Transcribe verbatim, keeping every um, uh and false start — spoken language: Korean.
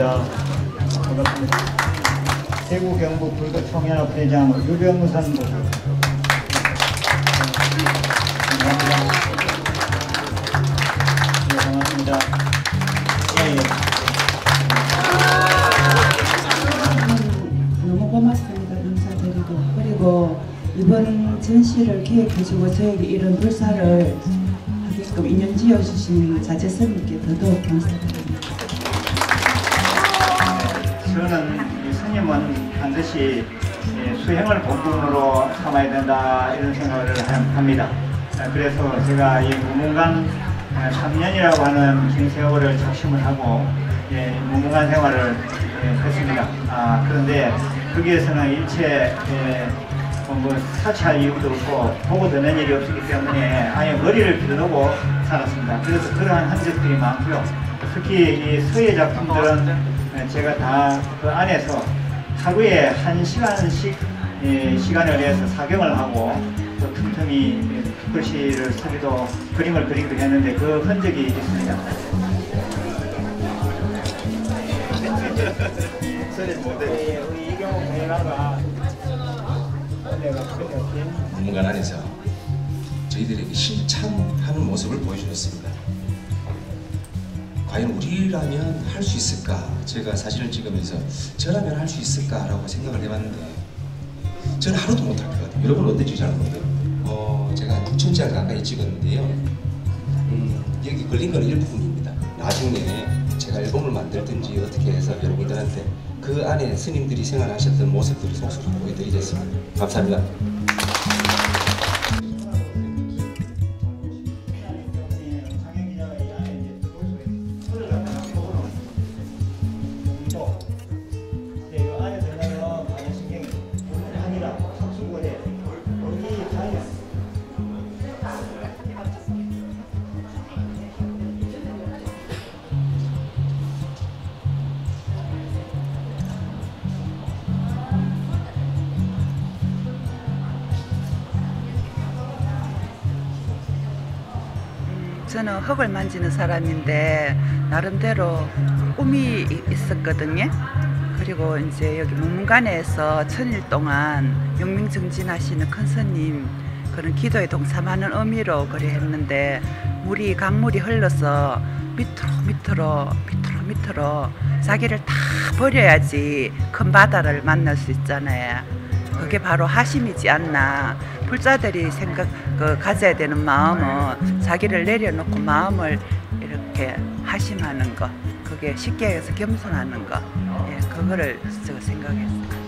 반갑습니다. 반갑습니다. 대구 경북 불교총연합 회장 유병선 교수. 반갑습니다. 네, 반갑습니다. 예, 예. 너무 고맙습니다. 감사드리고, 그리고 이번 전시를 기획해주고 저에게 이런 불사를 하게끔 인연 지어주신 자재스님께 더더욱 감사드립니다. 저는 이 스님은 반드시 수행을 본분으로 삼아야 된다 이런 생각을 합니다. 그래서 제가 이 무문관 삼 년이라고 하는 긴 세월을 작심을 하고 예, 무문관 생활을 예, 했습니다. 아, 그런데 거기에서는 일체 예, 뭐 사치할 이유도 없고 보고 드는 일이 없었기 때문에 아예 머리를 비워놓고 살았습니다. 그래서 그러한 흔적들이 많고요. 특히 이 서예 작품들은 제가 다 그 안에서 하루에 한 시간씩 예, 시간을 내서 사경을 하고 또 틈틈이 글씨를 쓰기도 그림을 그리기도 했는데 그 흔적이 있습니다. 박물관 안에서 저희들에게 실천하는 모습을 보여주셨습니다. 과연 우리라면 할 수 있을까? 제가 사진을 찍으면서 저라면 할 수 있을까라고 생각을 해봤는데 저는 하루도 못할 것 같아요. 여러분 어떤지 잘 모르겠어요. 어, 제가 한 육천 장 가까이 찍었는데요. 음, 여기 걸린 건 일부분입니다. 나중에 제가 앨범을 만들든지 어떻게 해서 여러분들한테 그 안에 스님들이 생활하셨던 모습들을 속수로 보여드리겠습니다. 감사합니다. 저는 흙을 만지는 사람인데 나름대로 꿈이 있었거든요. 그리고 이제 여기 무문관에서 천일 동안 영명증진하시는 큰 스님 그런 기도에 동참하는 의미로 그래 했는데 물이 강물이 흘러서 밑으로 밑으로 밑으로 밑으로 자기를 다 버려야지 큰 바다를 만날 수 있잖아요. 그게 바로 하심이지 않나. 불자들이 생각 그 가져야 되는 마음은 자기를 내려놓고 마음을 이렇게 하심하는 거, 그게 쉽게 해서 겸손하는 거, 예, 그거를 제가 생각했어요.